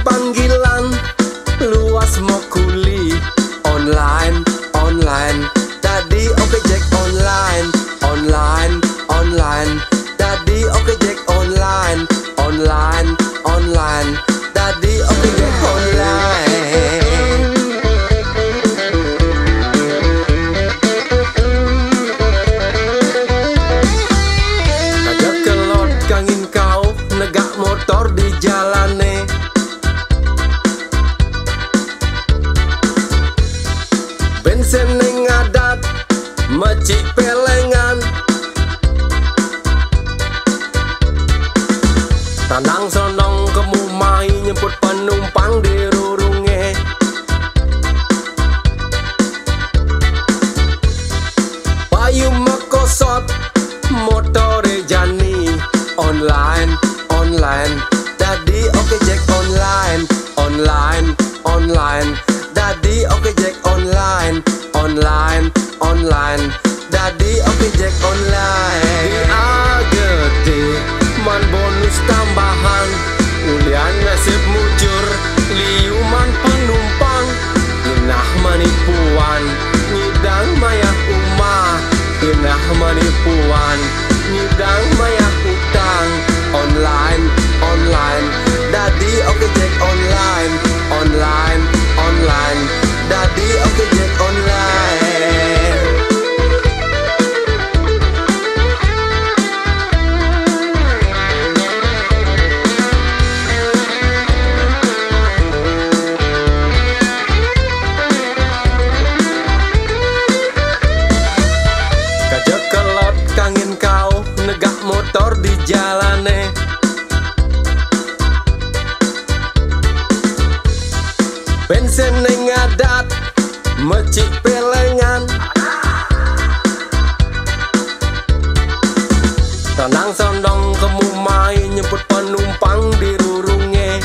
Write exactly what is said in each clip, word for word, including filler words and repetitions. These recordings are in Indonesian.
panggilan, luas mau kuli. Online, online, tadi oke Jack online. Online, online, tadi oke Jack online. Online, online, tadi oke Jack online. Kagak kelot kangin kau negak motor di jalane. Bensin ning ngadat mecik pelengan. Tandang sonong kemumai nyemput penumpang di rurunge. Payu mekosot motore jani. Online, online, tadi oke Jack online. Online, online, tadi oke Jack online. Online, online, tadi oke Jack online. Di agete man bonus tambahan, ulian nasib mujur, liuman penumpang, inah manipuan, ngidang mayah umah, inah manipuan, ngidang mayah utang. Online, online, dadi oke Jack online. Online, online, dadi oke Jack online. Kajak kelot kangin kau negak motor di jalane. Bensin ning ngadat mecik pelengan. Tenang sondong kemumai nyemput penumpang di rurunge.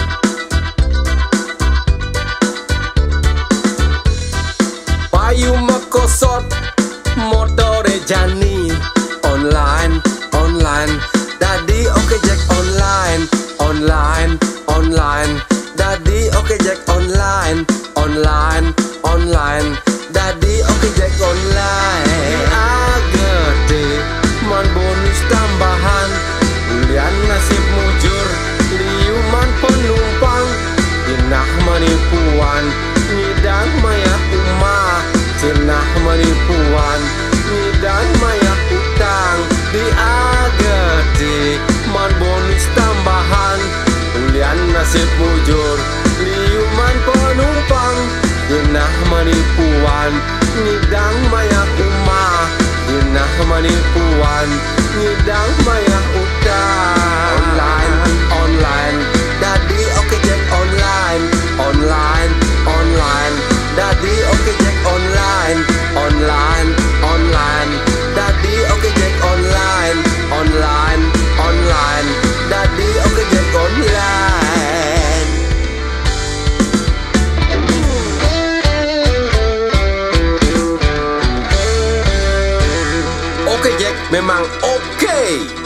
Payu mekosot motore jani. Online, online, tadi oke Jack online. Online, online, tadi oke Jack online. Online, online, tadi oke Jack online. Agede man bonus tambahan, ulian nasib mujur, liuman penumpang, inah manipuan, ngidang mayah umah, cenah manipuan, ngidang mayah utang. Di agede man bonus tambahan, ulian nasib mujur, liuman penumpang, inah manipuan, ngidang mayah umah, inah manipuan, ngidang mayah utang. Online, online, dadi oke Jack online. Online, online, dadi oke Jack online. Online, online, dadi oke Jack online. Online, online, dadi oke Jack online. Oke Jack memang oke.